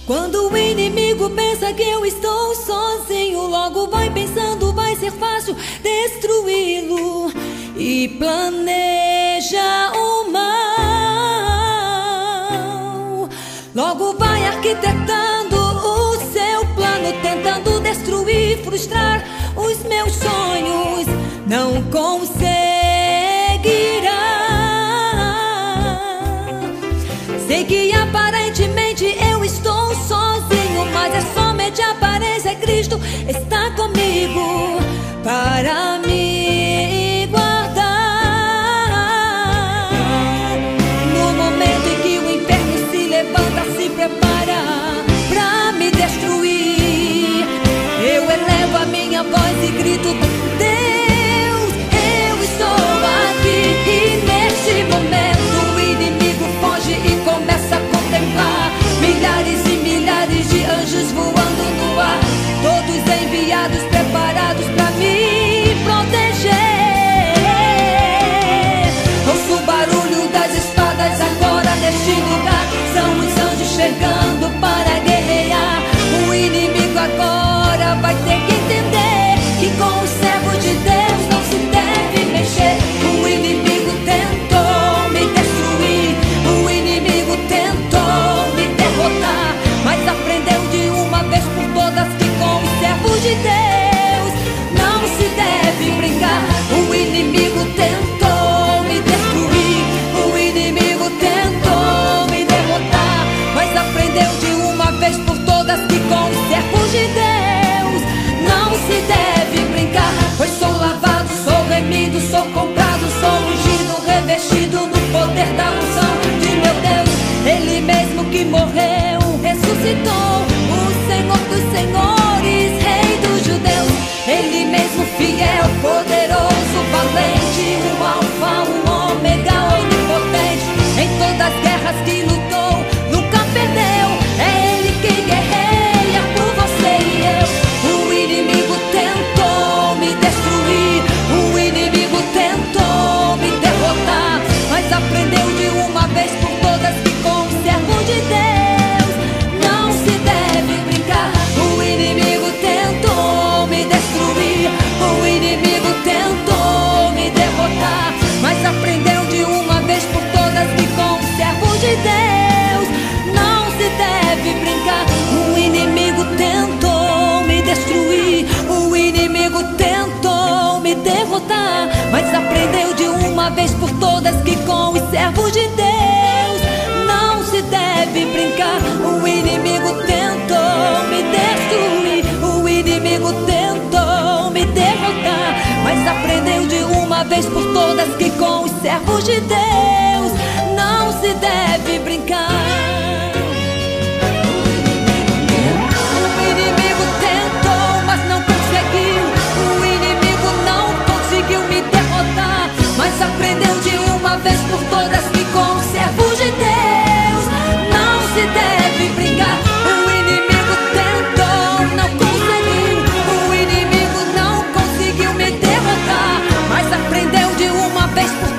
Quando o inimigo pensa que eu estou sozinho, logo vai pensando, vai ser fácil destruí-lo e planeja o mal. Logo vai arquitetando o seu plano, tentando destruir, frustrar os meus sonhos. Não conseguirá. Sei que aparentemente eu estou sozinho, mas é somente a aparência. Cristo está comigo para me guardar. No momento em que o inferno se levanta, se prepara para me destruir, eu elevo a minha voz e grito: Deus, eu estou aqui. E neste momento o inimigo foge e começa a contemplar milhares e milhares de anjos voando no ar, todos enviados, preparados para me proteger. Ouço o barulho das espadas agora neste lugar, são os anjos chegando para guerrear. O inimigo agora vai ter que entender que com os servos de Deus não se deve mexer. O inimigo tentou me destruir, o inimigo tentou me derrotar, mas aprendeu de uma vez por todas que com os servos de Deus não se deve brincar. O inimigo tentou me destruir, o inimigo tentou me derrotar, mas aprendeu de uma vez por todas que com os servos de Deus não se deve brincar. Pois sou lavado, sou remido, sou comprado, sou ungido, revestido no poder da unção de meu Deus. Ele mesmo que morreu, ressuscitou, o Senhor dos senhores, Rei dos judeus. Ele mesmo fiel, poderoso, valente, o alfa, o ômega, onipotente. Em todas as guerras que lutou, nunca perdeu. É Ele quem guerreia por você e eu. O inimigo tentou me destruir, o inimigo tentou me derrotar, mas aprendeu de uma vez por todas que com o servo de Deus não se deve brincar. O inimigo tentou me destruir, o inimigo tentou me derrotar, mas aprendeu de uma vez por todas que com o servo de Deus não se deve brincar. O inimigo tentou me destruir, o inimigo tentou me derrotar, mas aprendeu de uma vez por todas que com os servos de Deus não se deve brincar. O inimigo tentou me destruir, o inimigo tentou me derrotar, mas aprendeu de uma vez por todas que com os servos de Deus não se deve brincar. O inimigo tentou, mas não conseguiu. O inimigo não conseguiu me derrotar, mas aprendeu de uma vez por todas que com os servos de Deus não se deve brincar. O inimigo tentou, não conseguiu. O inimigo não conseguiu me derrotar, mas aprendeu de uma vez por